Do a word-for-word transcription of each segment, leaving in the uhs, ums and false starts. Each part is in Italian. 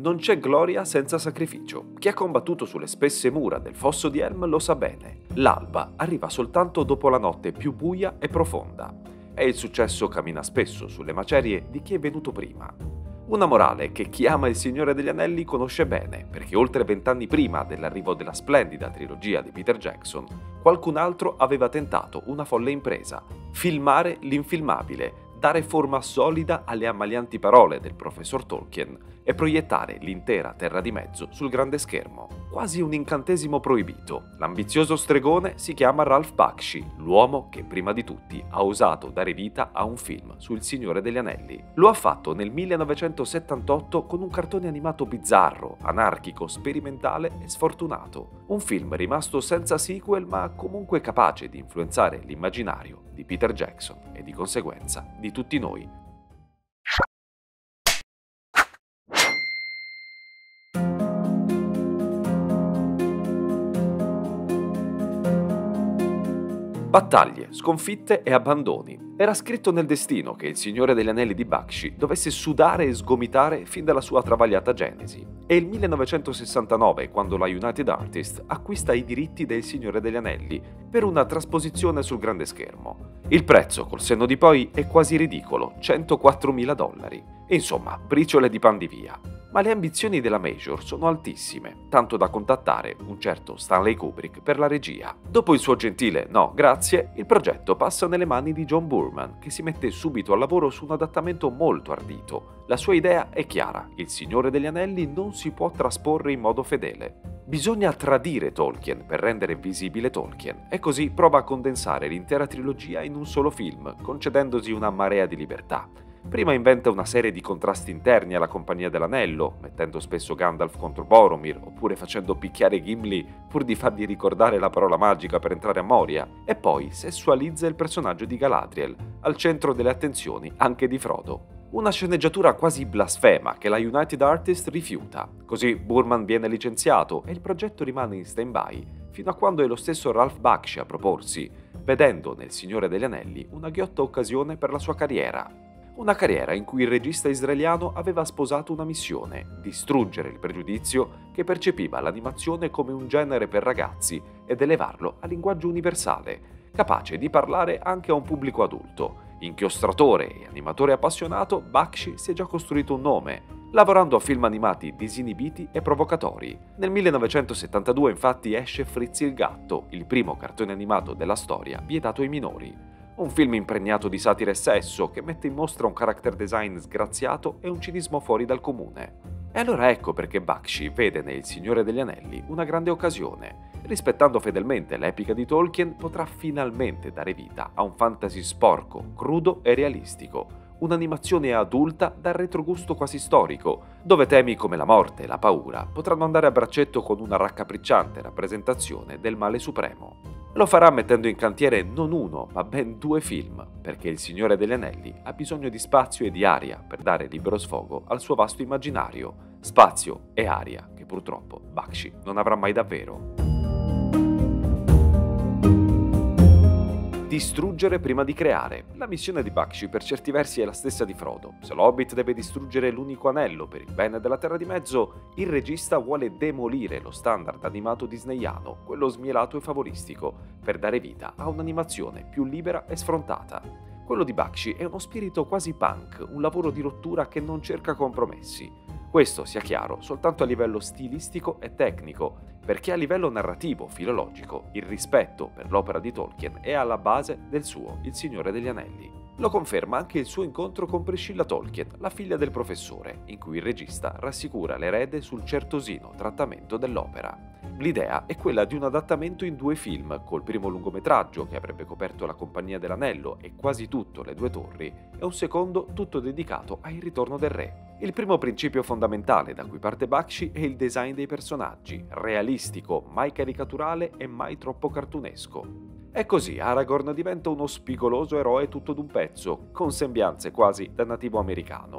non c'è gloria senza sacrificio. Chi ha combattuto sulle spesse mura del fosso di Helm lo sa bene. L'alba arriva soltanto dopo la notte più buia e profonda. E il successo cammina spesso sulle macerie di chi è venuto prima. Una morale che chi ama il Signore degli Anelli conosce bene, perché oltre vent'anni prima dell'arrivo della splendida trilogia di Peter Jackson, qualcun altro aveva tentato una folle impresa: filmare l'infilmabile, dare forma solida alle ammalianti parole del professor Tolkien e proiettare l'intera Terra di Mezzo sul grande schermo. Quasi un incantesimo proibito. L'ambizioso stregone si chiama Ralph Bakshi, l'uomo che prima di tutti ha osato dare vita a un film sul Signore degli Anelli. Lo ha fatto nel millenovecentosettantotto con un cartone animato bizzarro, anarchico, sperimentale e sfortunato. Un film rimasto senza sequel ma comunque capace di influenzare l'immaginario di Peter Jackson e di conseguenza di tutti noi. Battaglie, sconfitte e abbandoni. Era scritto nel destino che il Signore degli Anelli di Bakshi dovesse sudare e sgomitare fin dalla sua travagliata genesi. È il millenovecentosessantanove quando la United Artists acquista i diritti del Signore degli Anelli per una trasposizione sul grande schermo. Il prezzo, col senno di poi, è quasi ridicolo, centoquattromila dollari. Insomma, briciole di pan di via. Ma le ambizioni della Major sono altissime, tanto da contattare un certo Stanley Kubrick per la regia. Dopo il suo gentile "no, grazie", il progetto passa nelle mani di John Boorman, che si mette subito al lavoro su un adattamento molto ardito. La sua idea è chiara: il Signore degli Anelli non si può trasporre in modo fedele. Bisogna tradire Tolkien per rendere visibile Tolkien, e così prova a condensare l'intera trilogia in un solo film, concedendosi una marea di libertà. Prima inventa una serie di contrasti interni alla Compagnia dell'Anello, mettendo spesso Gandalf contro Boromir, oppure facendo picchiare Gimli pur di fargli ricordare la parola magica per entrare a Moria, e poi sessualizza il personaggio di Galadriel, al centro delle attenzioni anche di Frodo. Una sceneggiatura quasi blasfema che la United Artists rifiuta. Così Boorman viene licenziato e il progetto rimane in stand-by, fino a quando è lo stesso Ralph Bakshi a proporsi, vedendo nel Signore degli Anelli una ghiotta occasione per la sua carriera. Una carriera in cui il regista israeliano aveva sposato una missione: distruggere il pregiudizio che percepiva l'animazione come un genere per ragazzi ed elevarlo a linguaggio universale, capace di parlare anche a un pubblico adulto. Inchiostratore e animatore appassionato, Bakshi si è già costruito un nome, lavorando a film animati disinibiti e provocatori. Nel millenovecentosettantadue infatti esce Fritz il gatto, il primo cartone animato della storia vietato ai minori. Un film impregnato di satira e sesso che mette in mostra un character design sgraziato e un cinismo fuori dal comune. E allora ecco perché Bakshi vede nel Signore degli Anelli una grande occasione. Rispettando fedelmente l'epica di Tolkien, potrà finalmente dare vita a un fantasy sporco, crudo e realistico. Un'animazione adulta dal retrogusto quasi storico, dove temi come la morte e la paura potranno andare a braccetto con una raccapricciante rappresentazione del male supremo. Lo farà mettendo in cantiere non uno, ma ben due film, perché il Signore degli Anelli ha bisogno di spazio e di aria per dare libero sfogo al suo vasto immaginario. Spazio e aria che purtroppo Bakshi non avrà mai davvero. Distruggere prima di creare. La missione di Bakshi per certi versi è la stessa di Frodo. Se l'Hobbit deve distruggere l'unico anello per il bene della Terra di Mezzo, il regista vuole demolire lo standard animato disneyano, quello smielato e favoristico, per dare vita a un'animazione più libera e sfrontata. Quello di Bakshi è uno spirito quasi punk, un lavoro di rottura che non cerca compromessi. Questo, sia chiaro, soltanto a livello stilistico e tecnico, perché a livello narrativo, filologico, il rispetto per l'opera di Tolkien è alla base del suo Il Signore degli Anelli. Lo conferma anche il suo incontro con Priscilla Tolkien, la figlia del professore, in cui il regista rassicura l'erede sul certosino trattamento dell'opera. L'idea è quella di un adattamento in due film, col primo lungometraggio che avrebbe coperto la Compagnia dell'Anello e quasi tutto Le Due Torri, e un secondo tutto dedicato a Il Ritorno del Re. Il primo principio fondamentale da cui parte Bakshi è il design dei personaggi, realistico, mai caricaturale e mai troppo cartunesco. E così Aragorn diventa uno spigoloso eroe tutto d'un pezzo, con sembianze quasi da nativo americano.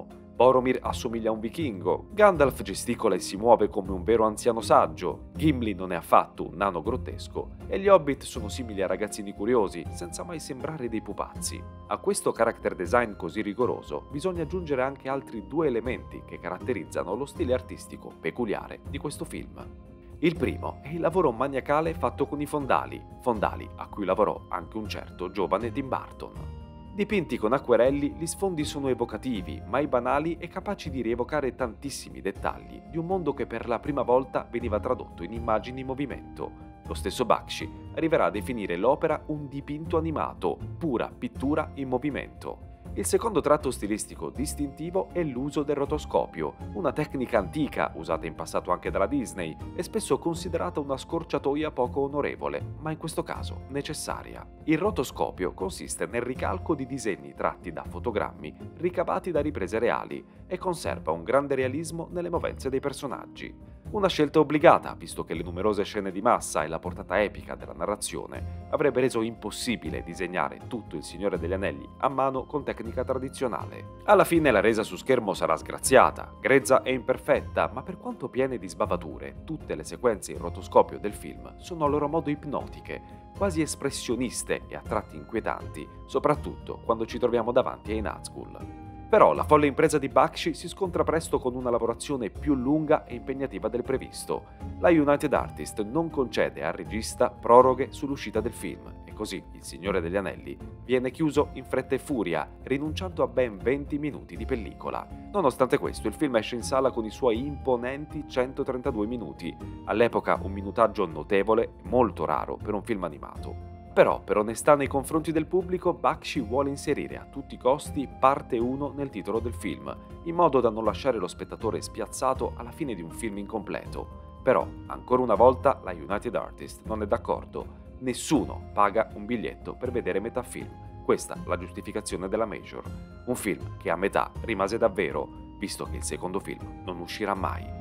Boromir assomiglia a un vichingo, Gandalf gesticola e si muove come un vero anziano saggio, Gimli non è affatto un nano grottesco e gli Hobbit sono simili a ragazzini curiosi, senza mai sembrare dei pupazzi. A questo character design così rigoroso bisogna aggiungere anche altri due elementi che caratterizzano lo stile artistico peculiare di questo film. Il primo è il lavoro maniacale fatto con i fondali, fondali a cui lavorò anche un certo giovane Tim Burton. Dipinti con acquerelli, gli sfondi sono evocativi, mai banali e capaci di rievocare tantissimi dettagli di un mondo che per la prima volta veniva tradotto in immagini in movimento. Lo stesso Bakshi arriverà a definire l'opera un dipinto animato, pura pittura in movimento. Il secondo tratto stilistico distintivo è l'uso del rotoscopio, una tecnica antica usata in passato anche dalla Disney e spesso considerata una scorciatoia poco onorevole, ma in questo caso necessaria. Il rotoscopio consiste nel ricalco di disegni tratti da fotogrammi ricavati da riprese reali e conserva un grande realismo nelle movenze dei personaggi. Una scelta obbligata, visto che le numerose scene di massa e la portata epica della narrazione avrebbe reso impossibile disegnare tutto il Signore degli Anelli a mano con tecnica tradizionale. Alla fine la resa su schermo sarà sgraziata, grezza e imperfetta, ma per quanto piene di sbavature, tutte le sequenze in rotoscopio del film sono a loro modo ipnotiche, quasi espressioniste e a tratti inquietanti, soprattutto quando ci troviamo davanti ai Nazgûl. Però la folle impresa di Bakshi si scontra presto con una lavorazione più lunga e impegnativa del previsto. La United Artists non concede al regista proroghe sull'uscita del film e così Il Signore degli Anelli viene chiuso in fretta e furia, rinunciando a ben venti minuti di pellicola. Nonostante questo, il film esce in sala con i suoi imponenti centotrentadue minuti, all'epoca un minutaggio notevole, molto raro per un film animato. Però, per onestà nei confronti del pubblico, Bakshi vuole inserire a tutti i costi parte uno nel titolo del film, in modo da non lasciare lo spettatore spiazzato alla fine di un film incompleto. Però, ancora una volta, la United Artists non è d'accordo. Nessuno paga un biglietto per vedere metà film. Questa la giustificazione della Major. Un film che a metà rimase davvero, visto che il secondo film non uscirà mai.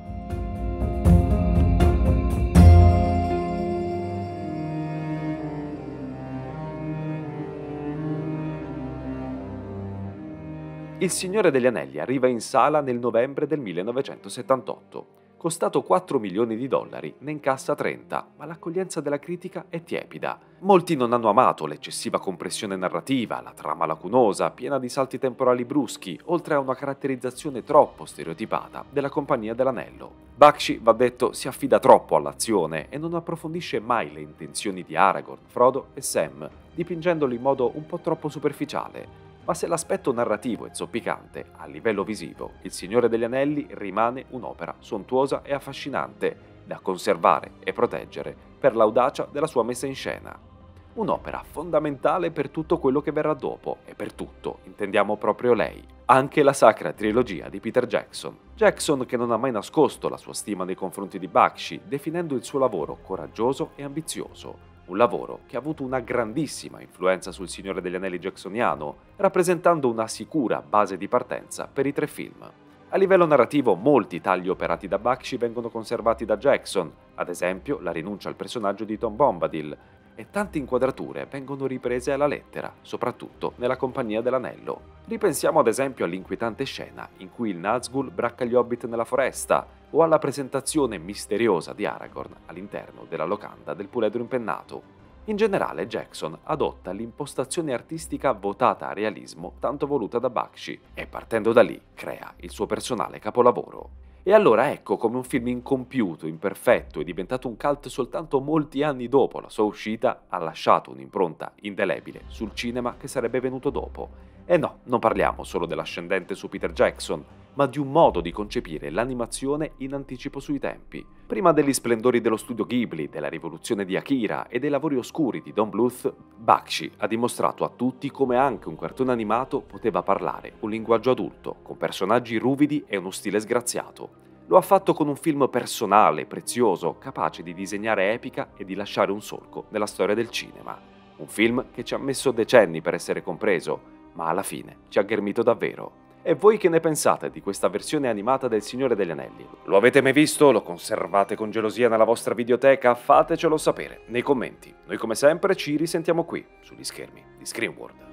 Il Signore degli Anelli arriva in sala nel novembre del millenovecentosettantotto. Costato quattro milioni di dollari, ne incassa trenta, ma l'accoglienza della critica è tiepida. Molti non hanno amato l'eccessiva compressione narrativa, la trama lacunosa, piena di salti temporali bruschi, oltre a una caratterizzazione troppo stereotipata della Compagnia dell'Anello. Bakshi, va detto, si affida troppo all'azione e non approfondisce mai le intenzioni di Aragorn, Frodo e Sam, dipingendoli in modo un po' troppo superficiale. Ma se l'aspetto narrativo è zoppicante, a livello visivo, Il Signore degli Anelli rimane un'opera sontuosa e affascinante, da conservare e proteggere per l'audacia della sua messa in scena. Un'opera fondamentale per tutto quello che verrà dopo, e per tutto intendiamo proprio lei, anche la sacra trilogia di Peter Jackson. Jackson che non ha mai nascosto la sua stima nei confronti di Bakshi, definendo il suo lavoro coraggioso e ambizioso. Un lavoro che ha avuto una grandissima influenza sul Signore degli Anelli jacksoniano, rappresentando una sicura base di partenza per i tre film. A livello narrativo, molti tagli operati da Bakshi vengono conservati da Jackson, ad esempio la rinuncia al personaggio di Tom Bombadil, e tante inquadrature vengono riprese alla lettera, soprattutto nella Compagnia dell'Anello. Ripensiamo ad esempio all'inquietante scena in cui il Nazgûl bracca gli Hobbit nella foresta, o alla presentazione misteriosa di Aragorn all'interno della locanda del puledro impennato. In generale, Jackson adotta l'impostazione artistica votata a realismo tanto voluta da Bakshi e partendo da lì crea il suo personale capolavoro. E allora ecco come un film incompiuto, imperfetto e diventato un cult soltanto molti anni dopo la sua uscita ha lasciato un'impronta indelebile sul cinema che sarebbe venuto dopo. E no, non parliamo solo dell'ascendente su Peter Jackson, ma di un modo di concepire l'animazione in anticipo sui tempi. Prima degli splendori dello studio Ghibli, della rivoluzione di Akira e dei lavori oscuri di Don Bluth, Bakshi ha dimostrato a tutti come anche un cartone animato poteva parlare un linguaggio adulto, con personaggi ruvidi e uno stile sgraziato. Lo ha fatto con un film personale, prezioso, capace di disegnare epica e di lasciare un solco nella storia del cinema. Un film che ci ha messo decenni per essere compreso, ma alla fine ci ha ghermito davvero. E voi che ne pensate di questa versione animata del Signore degli Anelli? Lo avete mai visto? Lo conservate con gelosia nella vostra videoteca? Fatecelo sapere nei commenti. Noi come sempre ci risentiamo qui, sugli schermi di Screenworld.